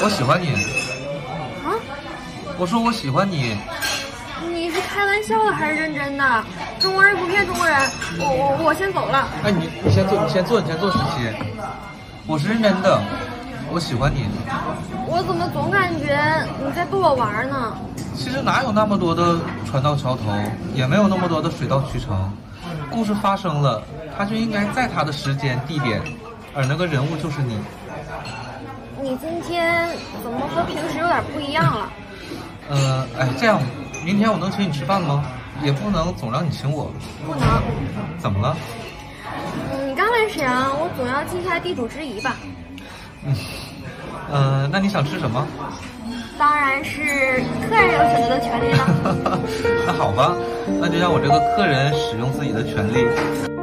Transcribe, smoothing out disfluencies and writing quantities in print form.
我喜欢你。 啊？ 我说我喜欢你。 你是开玩笑的还是认真的？中国人不骗中国人。我先走了。 哎，你先坐，十七。我是认真的，我喜欢你。 我怎么总感觉你在逗我玩呢？ 其实哪有那么多的船到桥头，也没有那么多的水到渠成。故事发生了，它就应该在它的时间地点，而那个人物就是你。 你今天怎么和平时有点不一样了？ 哎，这样，明天我能请你吃饭吗？也不能总让你请我。 不能。 怎么了？ 你刚来沈阳，我总要尽下地主之谊吧。 那你想吃什么？ 当然是客人有选择的权利了。 那好吧，那就让我这个客人使用自己的权利。